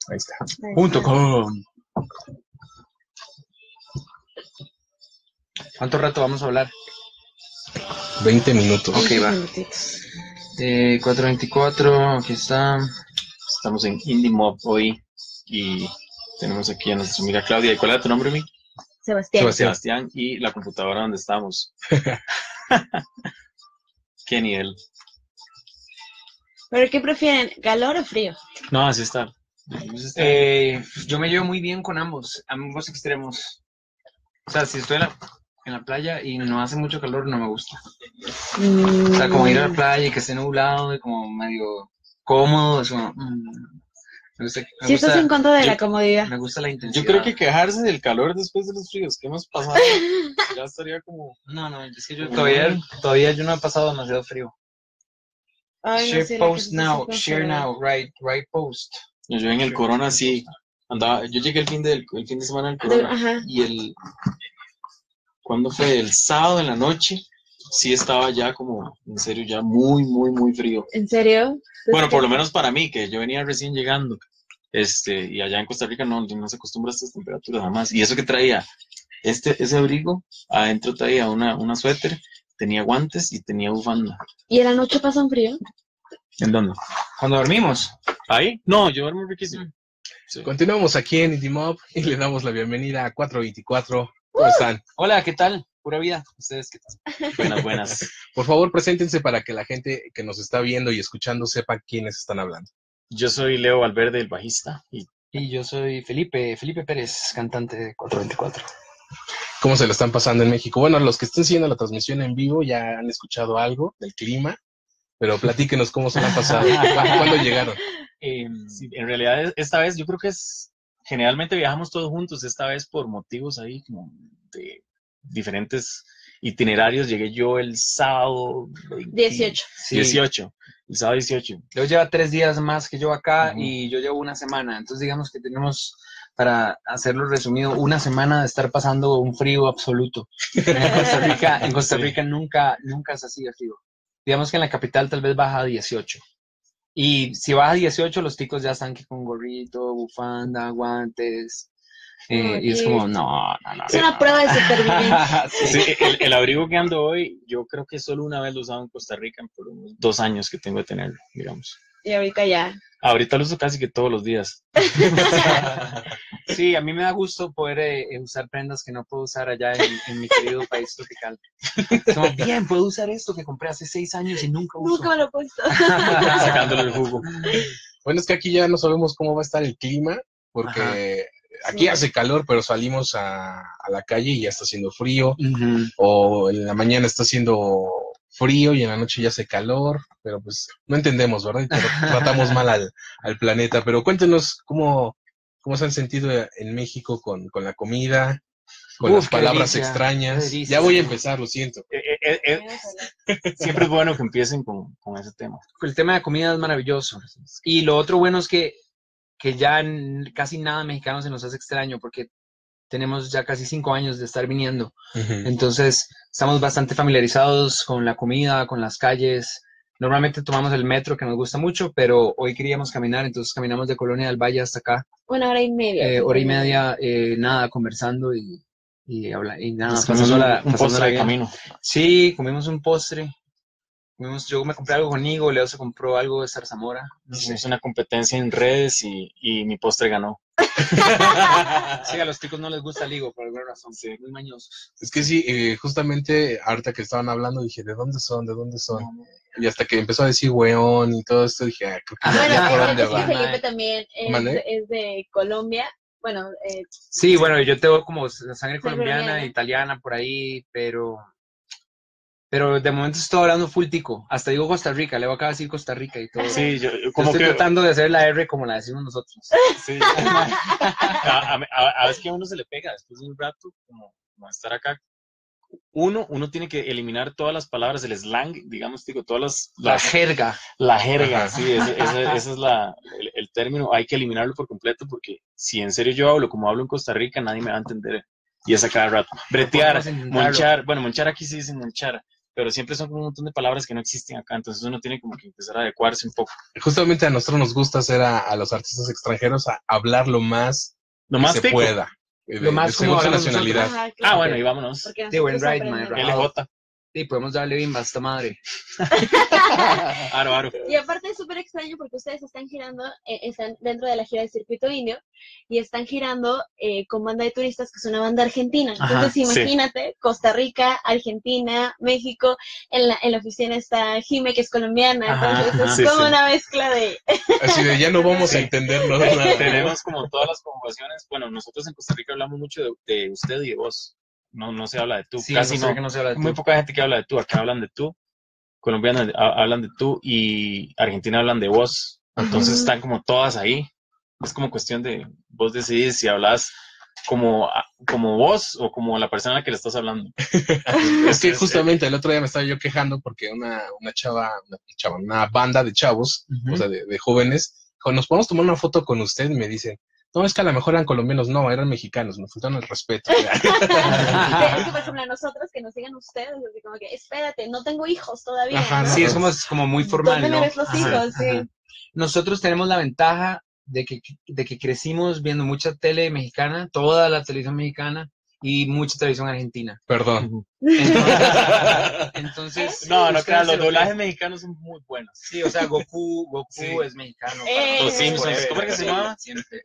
Ahí está. Ahí Punto está. com. ¿Cuánto rato vamos a hablar? 20 minutos. Ok, va. Minutitos. 424, aquí está. Estamos en Indie Mob hoy y tenemos aquí a nuestra amiga Claudia. ¿Y cuál era tu nombre, mi? Sebastián. Sebastián, y la computadora donde estamos. ¿Qué nivel? ¿Pero qué prefieren, calor o frío? No, así está. Yo me llevo muy bien con ambos extremos. O sea, si estoy en la playa y no hace mucho calor, no me gusta. O sea, como ir a la playa y que esté nublado y como medio cómodo, eso, me gusta, Si estás en contra de la comodidad. me gusta la intensidad. Yo creo que quejarse del calor después de los fríos que hemos pasado ya estaría como... No, es que yo todavía yo no he pasado demasiado frío. Ay, no Share sé, la post gente now, se share controla. now, right post. Yo en el Corona sí andaba... Yo llegué el fin de semana del Corona Ajá. y ¿cuándo fue? El sábado en la noche sí estaba ya como, en serio, ya muy, muy, muy frío. ¿En serio? Bueno, por lo menos para mí, que yo venía recién llegando, y allá en Costa Rica no se acostumbra a estas temperaturas jamás. Y eso que traía, ese abrigo, adentro traía una suéter, tenía guantes y tenía bufanda. ¿Y en la noche pasa un frío? ¿En dónde? Cuando dormimos. ¿Ahí? No, yo duermo riquísimo. Sí. Continuamos aquí en Indie Mob y le damos la bienvenida a 424. ¿Cómo están? Hola, ¿qué tal? Pura vida. ¿Ustedes qué tal? Buenas, buenas. Por favor, preséntense para que la gente que nos está viendo y escuchando sepa quiénes están hablando. Yo soy Leo Valverde, el bajista, Y yo soy Felipe Pérez, cantante de 424. ¿Cómo se lo están pasando en México? Bueno, los que estén siguiendo la transmisión en vivo ya han escuchado algo del clima, pero platíquenos cómo se lo han pasado. ¿Cuándo llegaron? sí, en realidad esta vez yo creo que generalmente viajamos todos juntos, esta vez por motivos ahí como de diferentes itinerarios. Llegué yo el sábado 18. Sí. 18, el sábado 18. Leo lleva 3 días más que yo acá Ujú. y yo llevo una semana. Entonces digamos que tenemos, para hacerlo resumido, una semana de estar pasando un frío absoluto. En Costa Rica nunca es así de frío. Digamos que en la capital tal vez baja a 18. Y si baja a 18, los ticos ya están aquí con gorrito, bufanda, guantes. Y es como, no. Es una prueba de supervivencia. Sí, el abrigo que ando hoy, yo creo que solo una vez lo he usado en Costa Rica por unos 2 años que tengo de tenerlo, digamos. Y ahorita ya. Ahorita lo uso casi que todos los días. Sí, a mí me da gusto poder usar prendas que no puedo usar allá en mi querido país tropical. Es como, bien, puedo usar esto que compré hace 6 años y nunca uso. Nunca me lo he puesto. Sacándole el jugo. Bueno, es que aquí ya no sabemos cómo va a estar el clima, porque aquí Sí. hace calor, pero salimos a la calle y ya está haciendo frío, Ujú. o en la mañana está haciendo frío y en la noche ya hace calor, pero pues no entendemos, ¿verdad? Y tratamos mal al planeta, pero cuéntenos cómo se han sentido en México con la comida, con las Qué palabras delicia, extrañas. qué delicia. Ya voy a empezar, lo siento. Siempre es bueno que empiecen con ese tema. El tema de comida es maravilloso. Y lo otro bueno es que ya casi nada mexicano se nos hace extraño porque tenemos ya casi 5 años de estar viniendo. Entonces, estamos bastante familiarizados con la comida, con las calles. Normalmente tomamos el metro, que nos gusta mucho, pero hoy queríamos caminar, entonces caminamos de Colonia del Valle hasta acá. 1 hora y media. Hora y media, nada, conversando y nada, Nos comimos un postre de bien. camino. Sí, comimos un postre. Yo me compré algo con Nigo, Leo se compró algo de zarzamora. No sé. Hicimos una competencia en redes y mi postre ganó. Sí, a los chicos no les gusta el higo por alguna razón, muy mañosos. Es que sí, justamente ahorita que estaban hablando dije, ¿de dónde son? ¿De dónde son? Y hasta que empezó a decir weón y todo esto, dije, creo que ya por Bueno, dónde es que va. Felipe también ¿Mande? es de Colombia. Bueno, Sí, bueno, yo tengo como sangre colombiana, colombiana. italiana por ahí, pero de momento estoy hablando full tico. Hasta digo Costa Rica, le voy a acabar de decir Costa Rica y todo. Sí, yo Yo como estoy que... tratando de hacer la R como la decimos nosotros. Sí. A veces que a uno se le pega después de un rato, como estar acá. Uno tiene que eliminar todas las palabras, el slang, digamos, digo, todas La jerga. la jerga, Ajá. sí, ese es el término, hay que eliminarlo por completo porque si en serio yo hablo como hablo en Costa Rica, nadie me va a entender y es a cada rato. Bretear, Podemos intentarlo. monchar, bueno, monchar aquí sí dicen monchar, pero siempre son como un montón de palabras que no existen acá, entonces uno tiene como que empezar a adecuarse un poco. Justamente a nosotros nos gusta hacer a los artistas extranjeros a hablar lo más Lo que más se tico. pueda. Lo más según como su hablamos nacionalidad. Ajá, claro. Ah, bueno, y vámonos. Porque Sí, buen nosotros ride, my aprendemos. bro. LJ. Sí, podemos darle bimba a esta madre. Aro, aro. Y aparte es súper extraño porque ustedes están girando, están dentro de la gira del circuito indio y están girando con banda de turistas, que es una banda argentina. Ajá, Entonces sí. imagínate, Costa Rica, Argentina, México, en la oficina está Jime, que es colombiana, Ajá, entonces ajá. es Sí, como sí. una mezcla de... Así de ya no vamos a Sí. entendernos nada. Tenemos como todas las conjugaciones. Bueno, nosotros en Costa Rica hablamos mucho de usted y de vos. No se habla de tú. Sí, Casi en Costa no. Rica no se habla de Muy tú. poca gente que habla de tú. Acá hablan de tú. Colombianos hablan de tú y Argentina hablan de vos. Entonces Ujú. están como todas ahí. Es como cuestión de vos decidís si hablas como vos o como la persona a la que le estás hablando. Es que justamente el otro día me estaba yo quejando porque una una banda de chavos, Ujú. o sea, de jóvenes, dijo, nos podemos tomar una foto con usted, y me dicen, no, es que a lo mejor eran colombianos, no, eran mexicanos, nos faltaron el respeto. Es que, por ejemplo, a nosotros, que nos digan ustedes, así como que, espérate, no tengo hijos todavía. Ajá, ¿no? Sí, es como muy formal, ¿Dónde me ¿no? ves los Ajá, hijos? Sí. ajá. Nosotros tenemos la ventaja de que crecimos viendo mucha tele mexicana, toda la televisión mexicana y mucha televisión argentina. Perdón. Entonces, No, no ustedes crean, se los lo doblajes creen. mexicanos son muy buenos. Sí, o sea, Goku Sí. es mexicano. Los Simpsons, Forever, ¿cómo es que se llamaba? siempre.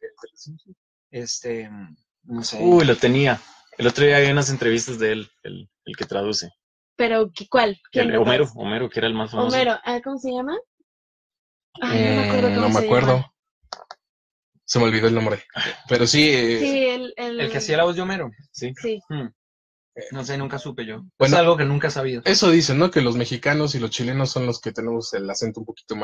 No sé. Uy, lo tenía. El otro día había unas entrevistas de él, el que traduce. Pero, ¿cuál? ¿Quién El lo Homero, traduce? Homero, que era el más famoso. Homero, ¿cómo se llama? Ay, no me acuerdo cómo No me se acuerdo. llama. Se me olvidó el nombre. Pero sí, Sí, El que hacía la voz de Homero. Sí. Sí. No sé, nunca supe yo. Bueno. Es algo que nunca he sabido. eso dicen, ¿no? Que los mexicanos y los chilenos son los que tenemos el acento un poquito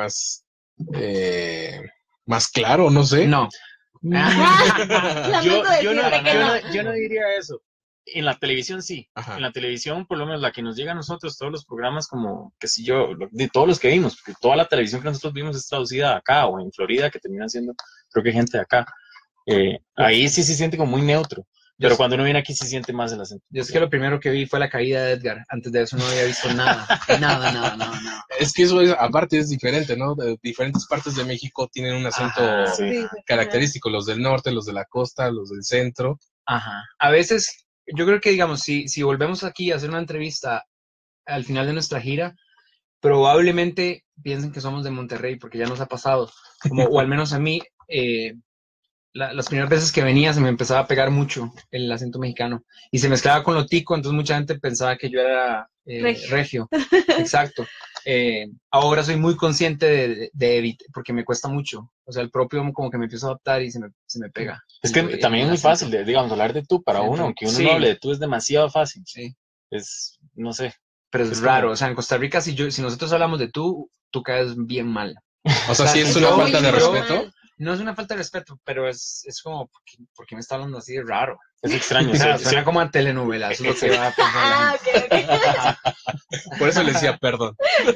más claro, no sé. No. Lamento decirte que no. Yo no diría eso. En la televisión sí. Ajá. En la televisión, por lo menos la que nos llega a nosotros, todos los programas como, qué sé yo, de todos los que vimos, porque toda la televisión que nosotros vimos es traducida acá o en Florida, que terminan siendo, creo que gente de acá. Ahí sí se siente como muy neutro. Pero cuando uno viene aquí se siente más el acento. Yo es que lo primero que vi fue la caída de Edgar. Antes de eso no había visto nada. Nada. Es que eso aparte es diferente, ¿no? De diferentes partes de México tienen un acento Ajá, sí. Sí, característico, los del norte, los de la costa, los del centro. Ajá. A veces, yo creo que, digamos, si volvemos aquí a hacer una entrevista al final de nuestra gira, probablemente piensen que somos de Monterrey, porque ya nos ha pasado. O al menos a mí, las primeras veces que venía se me empezaba a pegar mucho el acento mexicano. Y se mezclaba con lo tico, entonces mucha gente pensaba que yo era regio. Exacto. Ahora soy muy consciente de evitar, porque me cuesta mucho. O sea, el propio como que me empiezo a adaptar y se me pega. Es que también es muy fácil, digamos, hablar de tú para Sí, uno, aunque uno sí. no hable de tú es demasiado fácil. Sí. Es, no sé. Pero es Es raro. como- O sea, en Costa Rica, si nosotros hablamos de tú caes bien mal. O sea, sí es una yo- falta de yo- respeto. No es una falta de respeto, pero es como, ¿por qué me está hablando así de raro? Es extraño. O sea, sí, suena como a telenovela, eso es lo que va a pensar la Ah, ok. Por eso le decía perdón.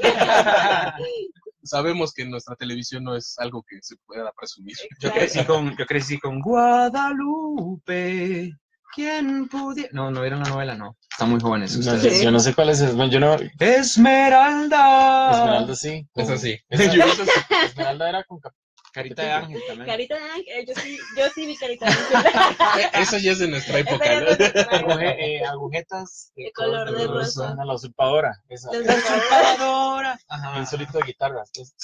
Sabemos que nuestra televisión no es algo que se pueda presumir. Yo crecí con Guadalupe. ¿Quién pudiera? No vieron la novela, no. Están muy jóvenes No, ustedes. yo no sé cuál es. Yo no. Esmeralda. Esmeralda sí. Es así. Esmeralda era con Carita de ángel también. Carita de ángel, yo sí vi carita de ángel. Eso ya es de nuestra época, Esa ya ¿no? es de nuestra época. Agujetas De color de rosa. La usurpadora. Esa. Los La de usurpadora. Ajá. Un solito de guitarra. Entonces,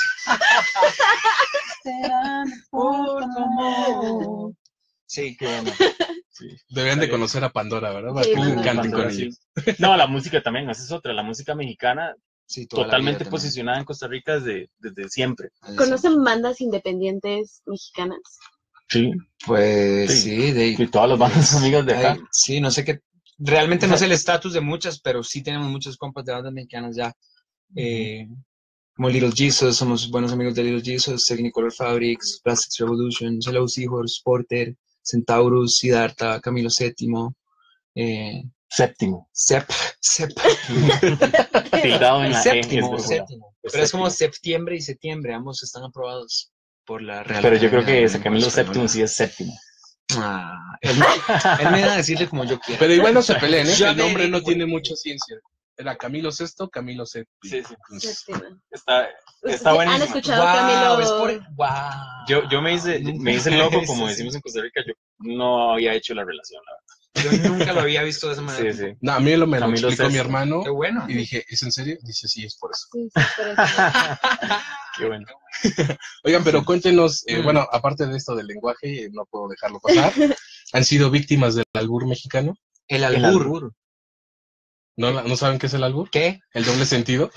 Por tu amor. Sí. qué bueno. Sí. Deberían de conocer a Pandora, ¿verdad? Para Sí, que Pandora. canten con Pandora, sí. ellos. No, la música también, esa es otra. La música mexicana Sí, toda la totalmente vida también. posicionada en Costa Rica desde siempre. ¿Conocen bandas independientes mexicanas? Sí. Pues Sí. sí, Y todas las bandas amigas de acá. Sí, no sé qué. Realmente no sé el estatus de muchas, pero sí tenemos muchos compas de bandas mexicanas ya. Como Little Jesus, somos buenos amigos de Little Jesus, Technicolor Fabrics, Plastics Revolution, Hello Seahorse, Porter, Centaurus, Siddhartha, Camilo VII, Séptimo. Sep. Tildado en la Séptimo, E. séptimo. Pero es como septiembre y septiembre, ambos están aprobados por la Real Pero yo creo que Academia ese Camilo de Lengua VII sí es séptimo. Española. Él me va a decirle como yo quiera. Pero igual no se peleen, ¿eh? Ya El nombre me no di tiene cuenta. mucha ciencia. era Camilo VI, Camilo VII. Sí, sí. Entonces, Séptima. Está ¿Han buenísimo. escuchado Wow, Camilo? es por... Wow. Yo me hice el loco, como decimos en Costa Rica, yo no había hecho la relación, la Yo nunca lo había visto de esa manera. verdad. Sí, sí. no, a mí me lo Camilo explicó mi VI. hermano Qué bueno. y dije, ¿es en serio? Dice, sí, es por eso. Sí, sí, por eso. Qué bueno. Oigan, pero cuéntenos, Mm. bueno, aparte de esto del lenguaje, no puedo dejarlo pasar. ¿Han sido víctimas del albur mexicano? El El albur. albur. ¿No saben qué es el albur? ¿Qué? ¿El doble sentido?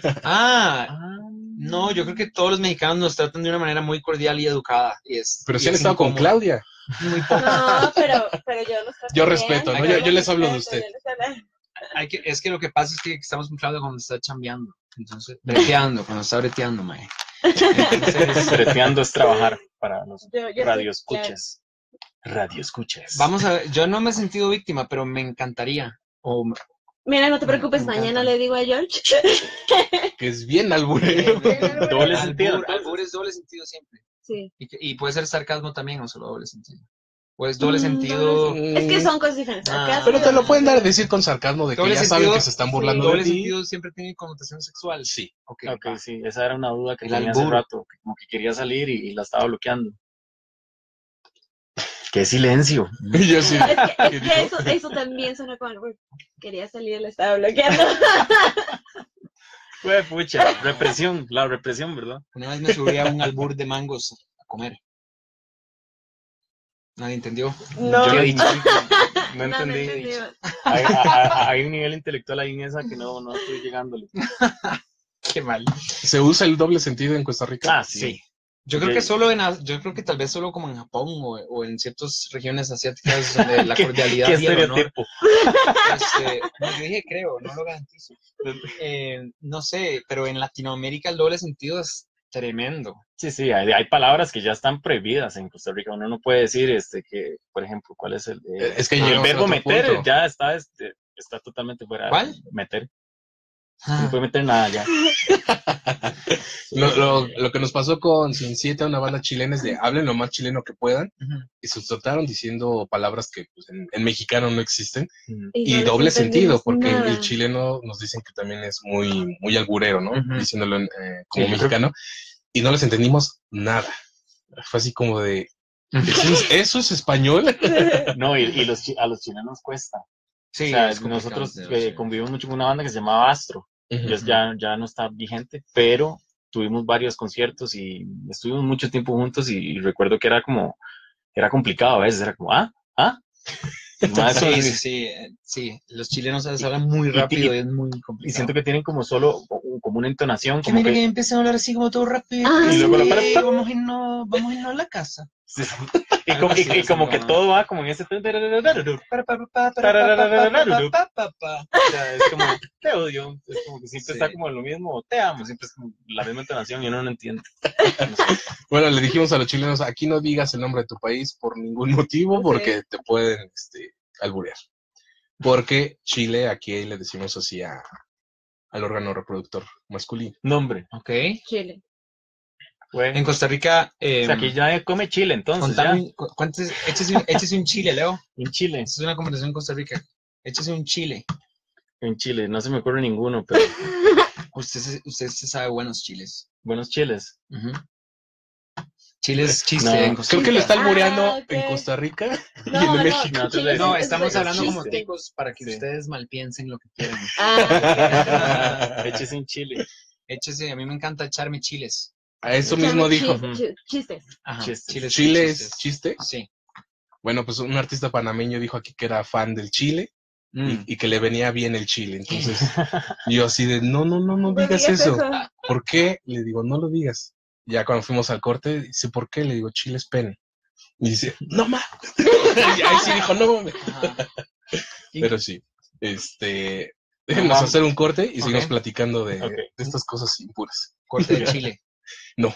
No, yo creo que todos los mexicanos nos tratan de una manera muy cordial y educada. Pero Y si han es estado con incómodo. Claudia. Muy poco. No, pero yo los trato Yo bien. respeto, ¿no? Yo les hablo de usted. Es que lo que pasa es que estamos con Claudia cuando está chambeando. Entonces, breteando, cuando está breteando, mae. Entonces, Breteando es trabajar para los Yo sí, radioescuchas. Radioescuchas. vamos a ver, yo no me he sentido víctima, pero me encantaría. Mira, no te preocupes, Me mañana encanta. le digo a George. Que es bien alburero. Doble sentido. Albur es doble sentido siempre. Sí. Y puede ser sarcasmo también, o solo doble sentido. Pues doble Mm, sentido. Es que son cosas diferentes. Acá Pero sí, te lo pueden decir con sarcasmo de que Doble ya sentido, saben que se están burlando Doble de ti. sentido siempre tiene connotación sexual. Sí. Ok, Ok, va. sí, esa era una duda que El tenía hace albur. rato, que como que quería salir y la estaba bloqueando. ¡Qué silencio! Y yo sí. Es ¿qué que dijo? eso también suena como algo. Quería salir, le estaba bloqueando. Fue pucha, represión, la represión, ¿verdad? Una vez me subí a un albur de mangos a comer. Nadie entendió. No, Yo no, no entendí. entendimos. Hay un nivel intelectual ahí en esa que no estoy llegándole. Qué mal. ¿Se usa el doble sentido en Costa Rica? Ah, sí. Sí. Yo creo yo creo que tal vez solo como en Japón o en ciertas regiones asiáticas donde la cordialidad ¿Qué y el honor. estereotipo? No, yo dije creo, no lo garantizo. No sé, pero en Latinoamérica el doble sentido es tremendo. Sí, sí, hay palabras que ya están prohibidas en Costa Rica. Uno no puede decir que, por ejemplo, ¿cuál es el Es que el llegamos a verbo otro meter? punto. Ya está totalmente fuera. ¿Cuál? Meter. No puede meter nada ya. Lo que nos pasó con Sin Siete, una banda chilena, es de hablen lo más chileno que puedan. Ujú. Y se trataron diciendo palabras que pues, en mexicano no existen. Mm. Y no les doble sentido, entendimos porque nada. el chileno nos dicen que también es muy, muy alburero, ¿no? Ujú. Diciéndolo como Sí, yo mexicano. Y no les entendimos nada. Fue así como de, ¿eso es español? No, y a los chilenos cuesta. Sí, O sea, es complicado, nosotros sí. convivimos mucho con una banda que se llamaba Astro. Ya no está vigente, pero tuvimos varios conciertos y estuvimos mucho tiempo juntos y recuerdo que era complicado a veces, era como, Más Sí, eso- sí. Los chilenos hablan muy rápido y es muy complicado. y siento que tienen como como una entonación, Que como mira que que, empiezan a hablar así como todo rápido. Ah, y luego sí. lo Vamos a irnos a la casa. y como que todo va como en ese, o sea, es como, te odio, es como que siempre Sí. está como en lo mismo, te amo, siempre es como la misma entonación y uno no entiende. Bueno, le dijimos a los chilenos, aquí no digas el nombre de tu país por ningún motivo, Ok. porque te pueden alburear. Porque Chile, aquí le decimos así al órgano reproductor masculino. Nombre, Ok. Chile. güey. En Costa Rica, O sea, aquí ya come chile, entonces, ya. échese un chile, Leo. En Chile, Esta es una conversación en Costa Rica. Échese un chile. en Chile, no se me ocurre ninguno, pero Usted se sabe buenos chiles. buenos chiles. Ujú. Chiles chiste No, en Costa Creo que Rica. lo está albureando Ah, ok. en Costa Rica y No, en no, México. No, Chile No, es- estamos es hablando como chiste. ticos para que Sí. ustedes malpiensen lo que quieran. Ah, Échese un chile. Échese, a mí me encanta echarme chiles. A eso mismo dijo. Chistes. Ajá, Chistes. chiles. ¿Chile es chistes. chiste? Sí. Bueno, pues un artista panameño dijo aquí que era fan del chile y que le venía bien el chile. Entonces yo así de, no digas eso. ¿Por qué? Le digo, no lo digas. Ya cuando fuimos al corte, dice, ¿por qué? Le digo, chile es pene. Y dice, no ma. Y ahí sí dijo, no mames. Ajá. Pero sí, déjenos hacer un corte y seguimos Ok. platicando de Ok. estas cosas impuras. Corte de chile. No.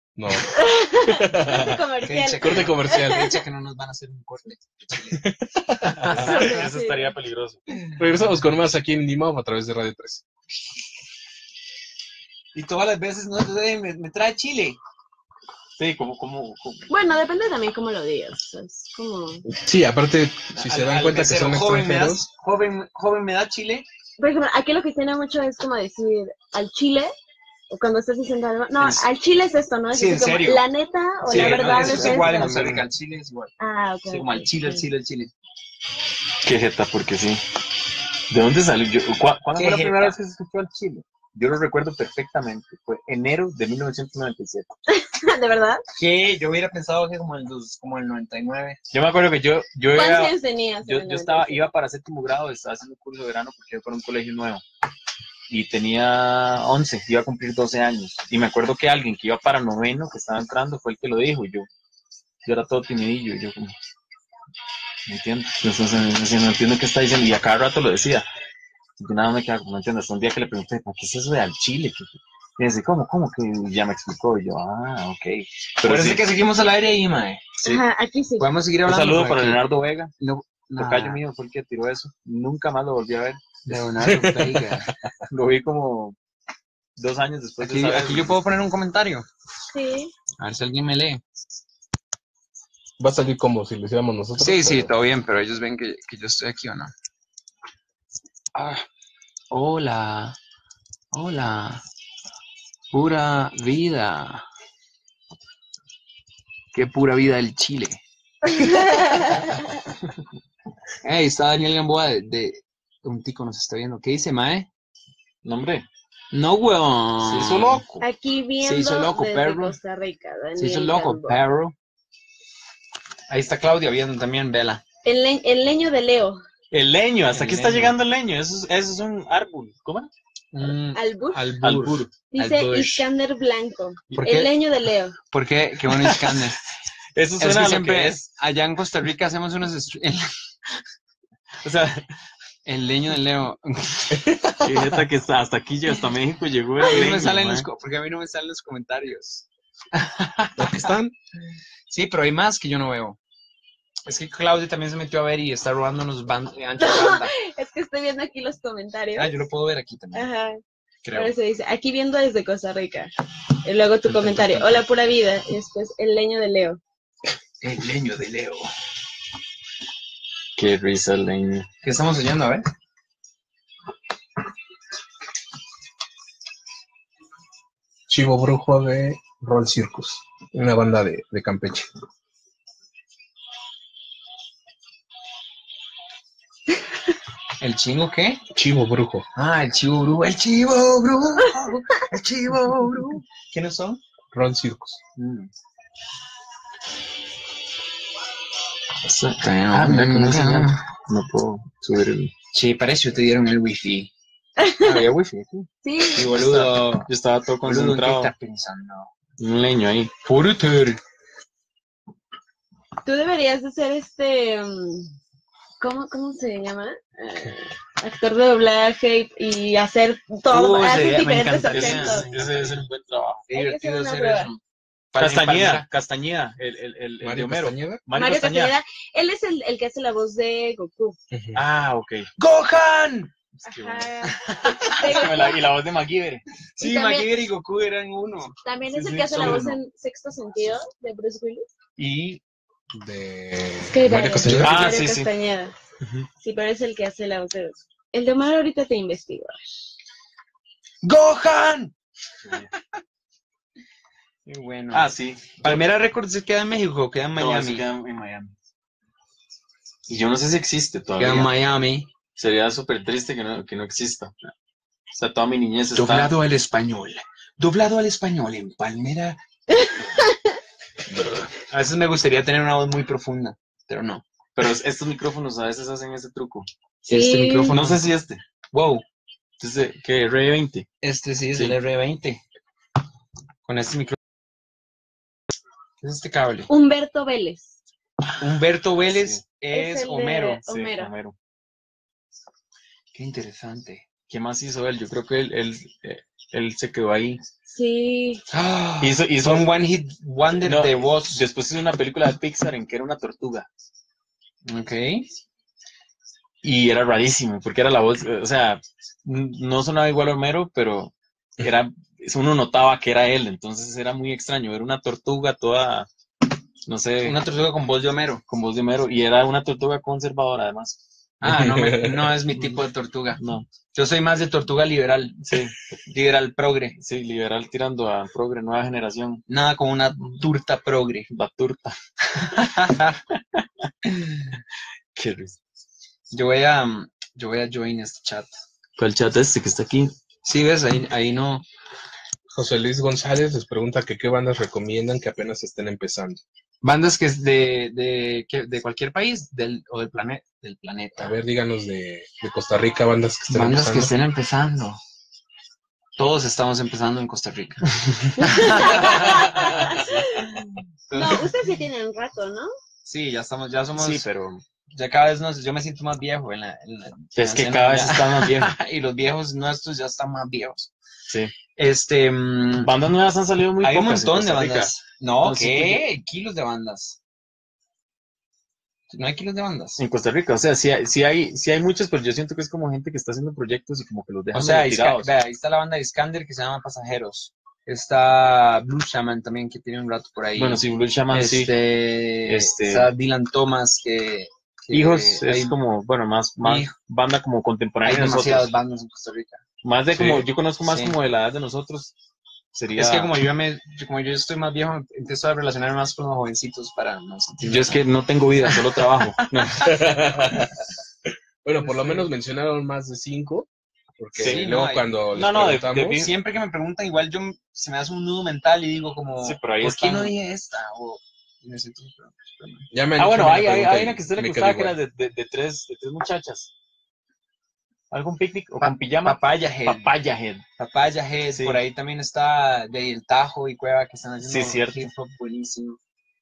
Corte comercial. Corte comercial. Fecha que no nos van a hacer un corte de chile. Eso estaría peligroso. Regresamos con más aquí en Nimao a través de Radio 3. Y todas las veces no me trae chile. Sí, como Bueno, depende también cómo lo digas. Es como. Sí, aparte, si se dan cuenta que son joven extranjeros, joven me da chile, por ejemplo, aquí lo que tiene mucho es como decir al chile, o cuando estás diciendo algo, no, al chile es esto, ¿no? Es Sí, así en como, serio. la neta o Sí, la verdad eso es es igual en esto. Costa Rica, el chile es igual. Ah, ok. Sí, como al chile, el sí. chile, el chile. Qué jeta, porque sí. ¿De dónde salió? ¿Cuándo Qué fue la jeta. primera vez que se escuchó al chile? Yo lo recuerdo perfectamente. Fue enero de 1997. ¿De verdad? Que yo hubiera pensado que como el 99. Yo me acuerdo que yo ¿Cuántos era, años tenías? yo, en el yo estaba, 97? iba para séptimo grado, estaba haciendo un curso de verano porque iba para un colegio nuevo. Y tenía 11, iba a cumplir 12 años. Y me acuerdo que alguien que iba para noveno, que estaba entrando, fue el que lo dijo. Y yo era todo timidillo. Y yo como, no entiendo. Entonces, no entiendo qué está diciendo. Y a cada rato lo decía. Y nada me quedaba como, no entiendo. Hasta un día que le pregunté, ¿para qué es eso de al chile? Y me dice, ¿cómo? Que ya me explicó. Y yo, ok. Pero Parece sí, que seguimos al aire ahí, mae. sí. Ajá, aquí sí. Podemos seguir Un hablando. saludo por para aquí. Leonardo Vega. No, Tocayo mío fue el que tiró eso. Nunca más lo volví a ver. Leonardo Vega. Lo vi como 2 años después de Aquí, esa vez. aquí yo puedo poner un comentario. Sí. A ver si alguien me lee. Va a salir como si lo hiciéramos nosotros. Sí, sí, pero- todo bien, pero ellos ven que yo estoy aquí o no. Ah, hola. Hola. Pura vida. Qué pura vida el Chile. Hey, está Daniel Gamboa de un tico nos está viendo. ¿Qué dice, mae? No, hombre, No, weón. se hizo loco. Aquí viendo Se hizo loco, desde perro. Costa Rica, Daniel Se hizo loco, Gamboa. perro. Ahí está Claudia viendo también, vela. El leño de Leo. El leño, hasta El aquí está leño. llegando el leño. Eso es un árbol. ¿Cómo? Albur. Albur. Dice Albur. Iskander Blanco. ¿Por qué? El leño de Leo. ¿Por qué? Qué bueno Iskander. Eso Es suena que a lo siempre que es. allá en Costa Rica hacemos unos O sea, el leño de Leo. qué jeta que está, hasta aquí, hasta México llegó el A mí no leño, me salen mae. porque a mí no me salen los comentarios. Aquí están. Sí, pero hay más que yo no veo. Es que Claudia también se metió a ver y está robándonos anchos de banda. Es que estoy viendo aquí los comentarios. Ah, yo lo puedo ver aquí también, Ajá. creo. Por eso dice, aquí viendo desde Costa Rica. Y luego tu comentario. Hola, pura vida. Y después el leño de Leo. El leño de Leo. Qué risa el leño. ¿Qué estamos oyendo? A ver. Chivo Brujo de Roll Circus. Una banda de Campeche. ¿El chingo qué? Chivo Brujo. Ah, el chivo brujo. El chivo brujo. El chivo brujo. ¿Quiénes son? Roll Circus. No puedo subir el... Sí, para eso te dieron el wifi. Había wifi aquí. Sí. Sí, boludo. Yo estaba todo Boludo, ¿en qué concentrado. estás pensando? Un leño ahí. Tú deberías de ser ¿cómo se llama? Actor de doblaje y hacer todo, hacer me diferentes encantaría. acentos. Ese es un buen trabajo. Hay que Divertido hacer una hacer prueba. eso. Castañeda, el de Mario Homero. Castañeda. Mario Castañeda, él es el que hace la voz de Goku. Ujú. Ah, ok. ¡Gohan! Qué bueno. Ajá. Y la voz de MacGyver. Sí, también- MacGyver y Goku eran uno. También Sí, es el sí, que hace la son voz uno. en Sexto Sentido de Bruce Willis. Y De Skydiver. Mario Castañeda. Ah, Mario sí, sí. Castañeda. Ujú. Sí, pero es el que hace la voz de Goku. El de Omar ahorita te investigo. ¡Gohan! Qué bueno. Ah, sí. Palmera Records se queda en México o queda en No, eso Miami. queda en Miami. Y yo no sé si existe Queda todavía. en Miami. Sería súper triste que no exista. O sea, toda mi niñez está... Doblado al español. Doblado al español en Palmera. A veces me gustaría tener una voz muy profunda, pero no. Pero estos micrófonos a veces hacen ese truco. Sí. Este micrófono. No sé si este. Wow. Este, ¿qué? R20. Este sí es Sí. el R20. Con este micrófono. Es este cable. Humberto Vélez. Humberto Vélez Sí. es el de Homero. Sí, Homero. Homero. Qué interesante. ¿Qué más hizo él? Yo creo que él se quedó ahí. Sí. Hizo Fue un one hit wonder No, de voz. Después hizo una película de Pixar en que era una tortuga. Ok. Y era rarísimo, porque era la voz, o sea, no sonaba igual a Homero, pero uno notaba que era él, entonces era muy extraño. Era una tortuga toda, no sé, Una tortuga con voz de Homero. con voz de Homero, y era una tortuga conservadora además. Ah, no es mi tipo de tortuga. No, Yo soy más de tortuga liberal. sí, Liberal progre. sí, liberal tirando a progre, nueva generación, Nada como una turta progre. baturta. Qué risa. Yo voy a, yo voy a join este chat. ¿Cuál chat es este que está aquí? Sí, ves, ahí no. José Luis González les pregunta que qué bandas recomiendan que apenas estén empezando. Bandas que es de cualquier país o del A planeta. ver, díganos de Costa Rica, bandas que estén Bandas que empezando. estén empezando. Todos estamos empezando en Costa Rica. No, ustedes sí tienen un rato, ¿no? Sí, ya somos, Sí, pero ya cada vez yo me siento más viejo es que cada vez está más viejo. y los viejos nuestros ya están más viejos. Sí. Bandas nuevas han salido muy hay un pocas en montón de Costa Rica. bandas. No, Entonces, ¿qué? Kilos de bandas. No hay kilos de bandas. En Costa Rica, o sea, sí hay muchos, pero yo siento que es como gente que está haciendo proyectos y como que los dejan O sea, medio tirados. vea, ahí está la banda de Iskander que se llama Pasajeros. Está Blue Shaman también que tiene un rato por ahí. Bueno, sí, Blue Shaman, sí. Está Dylan Thomas que Hijos hay, es como, bueno, más Hijo. banda como hay contemporánea de demasiadas nosotros. bandas en Costa Rica. Más de Sí. como, yo conozco más Sí. como de la edad de nosotros. Sería, Es que como yo estoy más viejo, empiezo a relacionarme más con los jovencitos para no sentirme yo es que no tengo vida, solo trabajo. No. Bueno, por lo menos mencionaron más de 5, porque Sí, luego no, cuando les no, de preguntamos, siempre que me preguntan, igual se me hace un nudo mental y digo como, Sí, pero ahí ¿por qué están. no dije esta? Y me siento, pero- ya me han hecho Bueno, una hay pregunta una y que a usted le me quedo gustaba que igual. era de tres muchachas. ¿Algún picnic o con pijama? Papaya Head. Papaya Head. Papaya Head, Sí. por ahí también está de El Tajo y Cueva que están haciendo Sí, cierto. hip hop buenísimo.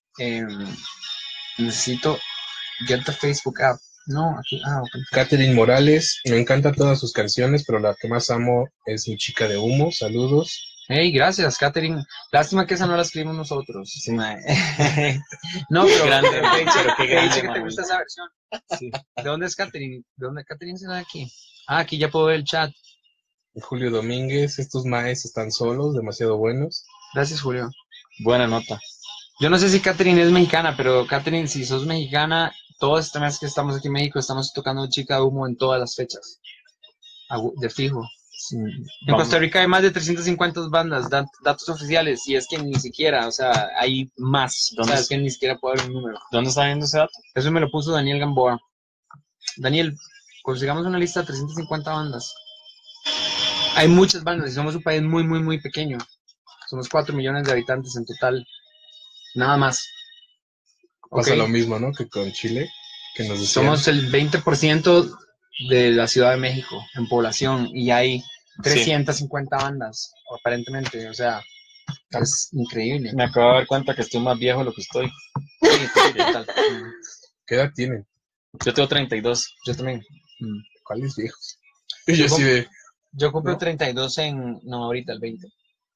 Necesito get the Facebook app. No, aquí, open. Catherine Morales, me encantan todas sus canciones, pero la que más amo es Mi Chica de Humo. Saludos. Hey, gracias, Katherine. Lástima que esa no la escribimos nosotros. Sí. No, pero Grande, pero man, pero qué que grande, dice que te Manuel. gusta esa versión. Sí. ¿De dónde es Katherine? ¿De dónde Katherine será aquí? Aquí ya puedo ver el chat. Julio Domínguez, estos maes están solos, demasiado buenos. Gracias, Julio. Buena nota. Yo no sé si Katherine es mexicana, pero Katherine, si sos mexicana, todos este mes que estamos aquí en México estamos tocando Chica de Humo en todas las fechas. De fijo. Sí. En Vamos. Costa Rica hay más de 350 bandas, datos oficiales, y es que ni siquiera, o sea, hay más. O sea, es que ni siquiera puedo dar un número. ¿Dónde está viendo ese dato? Eso me lo puso Daniel Gamboa. Daniel, consigamos una lista de 350 bandas. Hay muchas bandas y somos un país muy, muy, muy pequeño. Somos 4 millones de habitantes en total. Nada más. Pasa ¿Ok? lo mismo, ¿no? Que con Chile, que nos decían. Somos el 20% de la Ciudad de México en población y hay 350 bandas, aparentemente. O sea, es increíble. Me acabo de dar cuenta que estoy más viejo de lo que estoy. Sí, ¿qué tal? ¿Qué edad tienen? Yo tengo 32. Yo también. ¿Cuáles viejos? Y yo así de, Yo cumplo ¿no? 32 no, ahorita, el 20.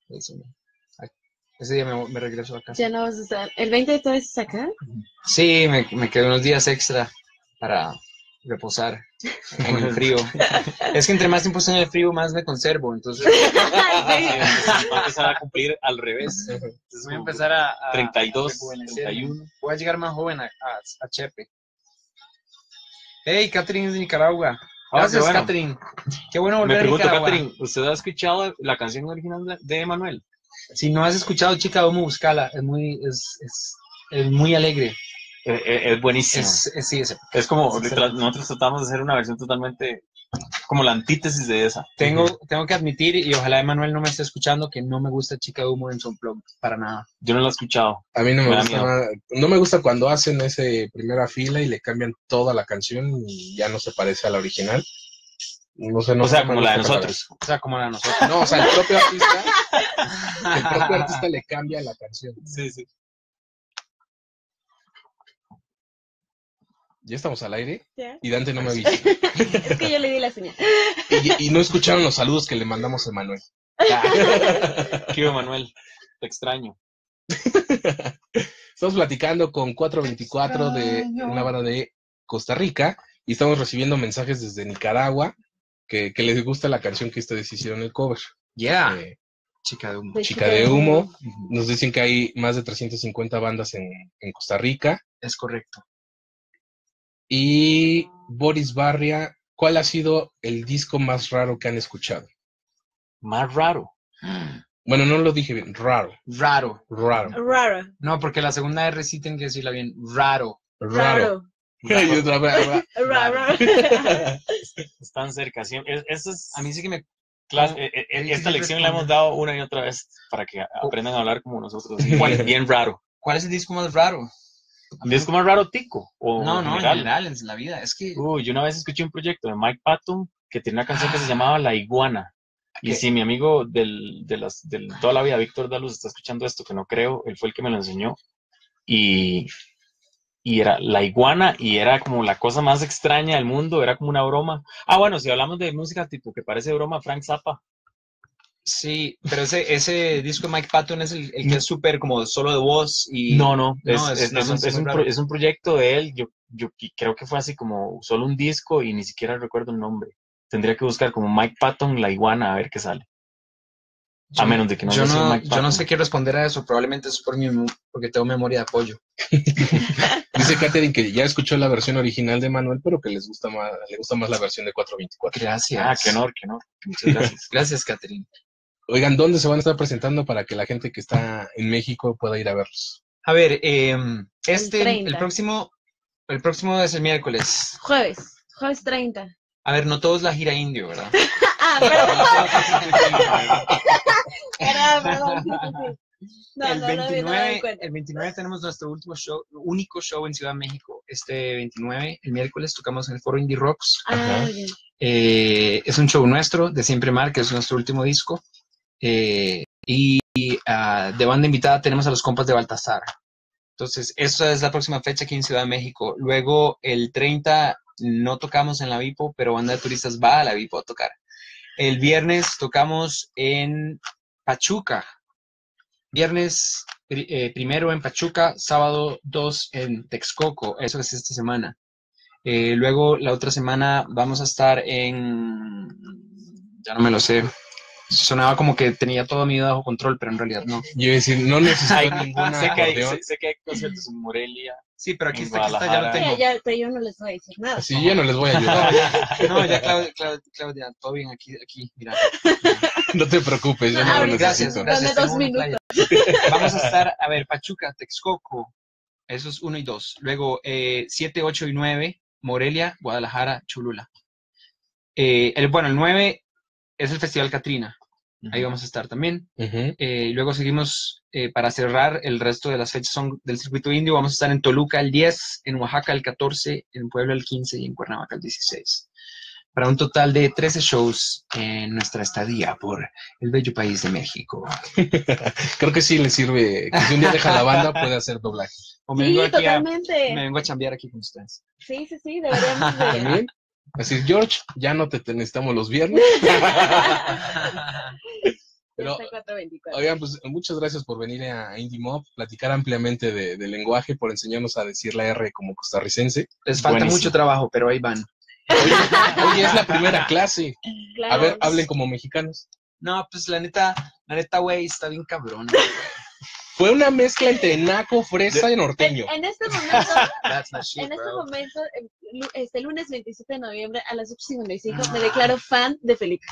Ese día me regreso a casa. Ya no vas a estar. ¿El 20 de todo eso es acá? Sí, me quedé unos días extra para reposar en el frío. Es que entre más tiempo estoy en el frío, más me conservo. Entonces Va a empezar a cumplir al revés. Entonces, voy a empezar a 32, rejuvenecer. 31. Voy a llegar más joven a Chepe. Hey, Catherine es de Nicaragua. Gracias, qué bueno. Catherine. Qué bueno Me volver a pregunto, Nicaragua. Catherine, ¿usted ha escuchado la canción original de Emanuel? Si no has escuchado Chica de Humo, buscala. Es muy alegre. Es buenísimo. Sí, Es como, Sí, sí. nosotros tratamos de hacer una versión totalmente como la antítesis de esa. Tengo que admitir, y ojalá Emanuel no me esté escuchando, que no me gusta Chica de Humo en su unplug, para nada. Yo no la he escuchado. a mí no Me me da gusta miedo. nada. No me gusta cuando hacen ese primera fila y le cambian toda la canción y ya no se parece a la original. No sé, no O sea, me como la de gusta para nosotros. O sea, como la de nosotros. nada. No, o sea, el propio artista le cambia la canción. Sí, sí. Ya estamos al aire ¿Ya? y Dante no me avisa. Es que yo le di la señal. Y no escucharon los saludos que le mandamos a Emanuel. Qué Emanuel, te extraño. Estamos platicando con 424 de una banda de Costa Rica y estamos recibiendo mensajes desde Nicaragua que les gusta la canción que ustedes hicieron el cover. Yeah. Eh, Chica de Humo. De Chica de Humo. Nos dicen que hay más de 350 bandas en Costa Rica. Es correcto. Y Boris Barria, ¿cuál ha sido el disco más raro que han escuchado? Más raro. Bueno, no lo dije bien, raro. Raro. Raro. No, porque la segunda R sí tienen que decirla bien. Raro. Raro. Y otra vez, Raro. Están cerca. Eso es, A mí sí que me... esta lección la hemos dado una y otra vez para que aprendan a hablar como nosotros. Bien raro. ¿Cuál es el disco más raro? ¿Es como más raro, Tico? ¿O No, en en general? general, en la vida. Es que... Yo una vez escuché un proyecto de Mike Patton que tenía una canción que se llamaba La Iguana. Y ¿Qué? si mi amigo de toda la vida, Víctor Daluz, está escuchando esto, que no creo, él fue el que me lo enseñó. Y era La Iguana y era como la cosa más extraña del mundo, era como una broma. Ah, bueno, si hablamos de música tipo que parece broma, Frank Zappa. Sí, pero ese disco de Mike Patton es el que es súper como solo de voz y... No, es muy raro. es un proyecto de él. Yo creo que fue así como solo un disco y ni siquiera recuerdo el nombre. Tendría que buscar como Mike Patton, La Iguana, a ver qué sale. A menos de que no haya sido Mike Yo no Patton. sé qué responder a eso, probablemente es porque tengo memoria de apoyo. Dice Katherine que ya escuchó la versión original de Manuel, pero que le gusta más la versión de 424. Gracias. Ah, qué honor. Muchas gracias. Gracias, Catherine. Oigan, ¿dónde se van a estar presentando para que la gente que está en México pueda ir a verlos? A ver, El 30. el próximo es el miércoles. Jueves 30. A ver, no todo es la gira indio, ¿verdad? Perdón. No, el no me había dado 29, cuenta. el 29 tenemos nuestro único show en Ciudad de México. Este 29, el miércoles, tocamos en el Foro Indie Rocks. Ajá. Bien. Es un show nuestro, de Siempre Mar, que es nuestro último disco. De banda invitada tenemos a los compas de Baltasar. Entonces, esa es la próxima fecha aquí en Ciudad de México. Luego, el 30 no tocamos en la Vipo, pero Banda de Turistas va a la Vipo a tocar. El viernes tocamos en Pachuca. Viernes primero en Pachuca, sábado 2 en Texcoco. Eso es esta semana. Luego, la otra semana vamos a estar en... Ya no me lo sé. Sonaba como que tenía todo mi vida bajo control, pero en realidad no. Yo iba a decir, no necesito ninguna sé acordeón. que hay conciertos en Morelia. Sí, pero aquí En está, ya lo Guadalajara. tengo. Pero yo no les voy a decir nada. Así ya no les voy a ayudar. No, ya Claudia, todo bien aquí, mira. No te preocupes, yo no lo Gracias, necesito. gracias. Dame 2 tengo una minutos. playa. Vamos a estar, a ver, Pachuca, Texcoco, eso es 1 y 2. Luego 7, 8 y 9, Morelia, Guadalajara, Cholula. El 9 es el Festival Catrina. Ahí vamos a estar también. Ujú. Y luego seguimos para cerrar el resto de las fechas son del circuito indio. Vamos a estar en Toluca el 10, en Oaxaca el 14, en Puebla el 15 y en Cuernavaca el 16. Para un total de 13 shows en nuestra estadía por el bello país de México. Creo que sí le sirve, que si un día deja la banda puede hacer doblaje. O me Sí, vengo aquí totalmente. me vengo a chambear aquí con ustedes. Sí, deberíamos de... También. Así, George, ya no te necesitamos los viernes. Pero, Hasta 4:24. oigan, pues muchas gracias por venir a Indie Mob, platicar ampliamente de lenguaje, por enseñarnos a decir la R como costarricense. Les falta Buenísimo. mucho trabajo, pero ahí van. Oye, es la primera clase. Claro. A ver, hablen como mexicanos. No, pues la neta, güey, está bien cabrón. Fue una mezcla entre naco, fresa y norteño. En este momento, That's my shit, en este bro. momento, este lunes 27 de noviembre a las 8:55 me declaro fan de Felipe.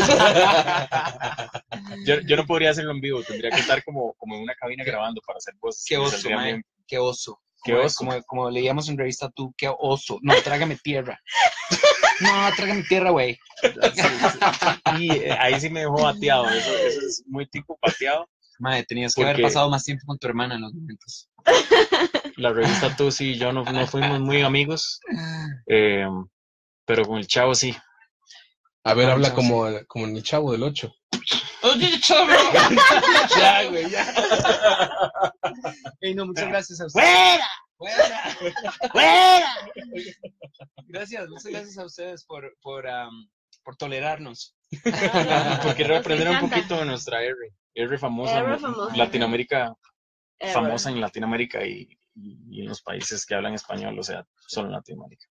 Yo no podría hacerlo en vivo, tendría que estar como en una cabina grabando para hacer voces. Qué Me oso, saldría man. bien. Qué oso. Qué oso. Como leíamos en revista tú, qué oso. No, trágame tierra. No, trágame tierra, güey. Y ahí sí me dejó bateado, eso es muy tipo pateado. Madre, tenías que haber Porque- pasado más tiempo con tu hermana en los momentos. La revista Tú sí y yo no fuimos muy amigos, pero con el chavo sí. A ver, Ah, habla chavo, como en el chavo del 8. Oye, chavo. Ya, güey, ya. Ey, no, muchas gracias a ustedes. ¡Fuera! Muchas gracias a ustedes por tolerarnos. Porque Nos reprender un encanta. poquito de nuestra R famosa, R famosa. Latinoamérica, Ever. famosa en Latinoamérica y en los países que hablan español, o sea, solo en Latinoamérica.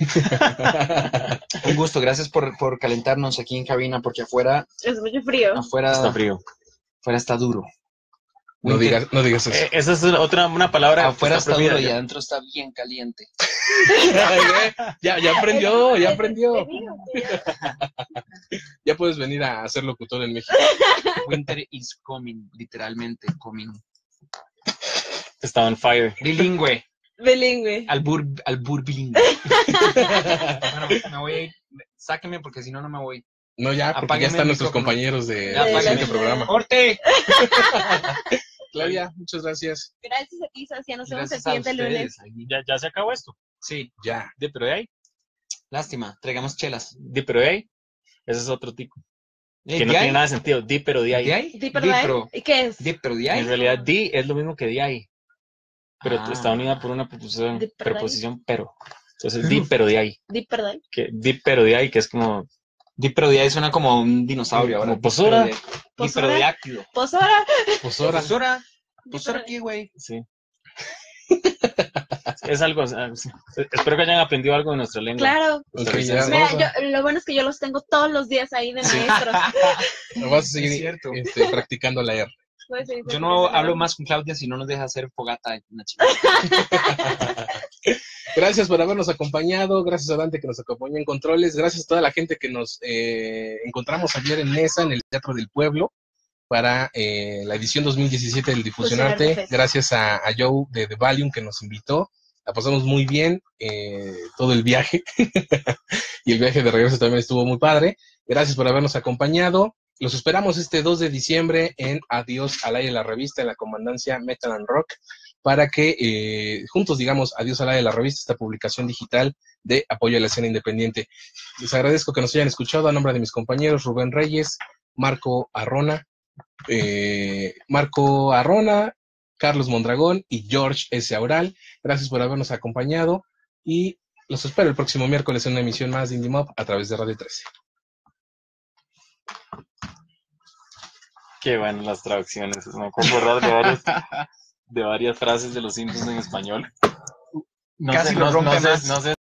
Un gusto, gracias por calentarnos aquí en cabina, porque afuera Es mucho frío. Está frío. está duro. No Winter. digas eso. Esa es una palabra. Afuera que está duro prohibida y ya. adentro está bien caliente. Ya aprendió, ya Te aprendió. digo que Ya puedes venir a ser locutor en México. Winter is coming, literalmente coming. Estaba en fire. Bilingüe, bilingüe. albur bilingüe. Bueno, me voy a ir. Sáquenme porque si no, no me voy. No, ya, porque Apágueme ya están el nuestros micrófono. compañeros de Ya, del apágueme. siguiente programa. ¡Corte! Claudia, muchas gracias. Gracias a ti, Sacia. Nos vemos el Gracias a siguiente lunes. ustedes. Ya se acabó esto. Sí, Ya. Pero de ahí. lástima. Traigamos chelas. Pero de ahí. Ese es otro tico. Que no ¿de tiene ahí? nada de sentido. Pero de ahí. ¿De ahí? Di, ¿verdad? Pero, ¿Y qué es? pero de En ahí. realidad, di es lo mismo que de ahí. Pero Ah. está unida por una preposición, Di, pero de ahí. pero. Entonces, di, pero de ahí. Di, perdón. Di, pero de ahí, que es como. Di, pero de ahí suena como un dinosaurio ahora. Como posora. Diprodeáctilo. Pues ahora. Pues ahora. Posora. Di, Posora pero- aquí, güey. Sí. Es algo. Sí. Espero que hayan aprendido algo de nuestra lengua. Claro. Ok, costarricense. ya. Mira, lo bueno es que yo los tengo todos los días ahí de maestros. No vas a seguir Es cierto. practicando la R. Puedes seguir Yo no practicando. hablo más con Claudia si no nos deja hacer fogata en una chica. Gracias por habernos acompañado, gracias a Dante que nos acompañó en controles, gracias a toda la gente que nos encontramos ayer en Nesa, en el Teatro del Pueblo, para la edición 2017 del Difusionarte. Fusionarte Fest. Gracias a Joe de The Valium que nos invitó. La pasamos muy bien, todo el viaje. Y el viaje de regreso también estuvo muy padre. Gracias por habernos acompañado. Los esperamos este 2 de diciembre en Adiós al aire la revista en la Comandancia Metal and Rock para que juntos digamos adiós al aire la revista, esta publicación digital de apoyo a la escena independiente. Les agradezco que nos hayan escuchado a nombre de mis compañeros Rubén Reyes, Marco Arrona, Carlos Mondragón y George S. Aural. Gracias por habernos acompañado y los espero el próximo miércoles en una emisión más de Indie Mob a través de Radio 13. Qué bueno las traducciones. Me acuerdo de varias frases de los Simpsons en español. No Casi sé, lo rompe más. No sé